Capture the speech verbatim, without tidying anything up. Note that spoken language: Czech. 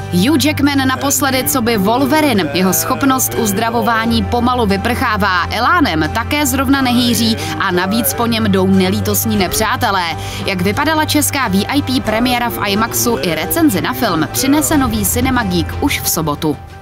Hugh Jackman naposledy coby Wolverine. Jeho schopnost uzdravování pomalu vyprchává, elánem také zrovna nehýří a navíc po něm jdou nelítostní nepřátelé. Jak vypadala česká V I P premiéra v IMAXu i recenzi na film, přinese nový Cinema Geek už v sobotu.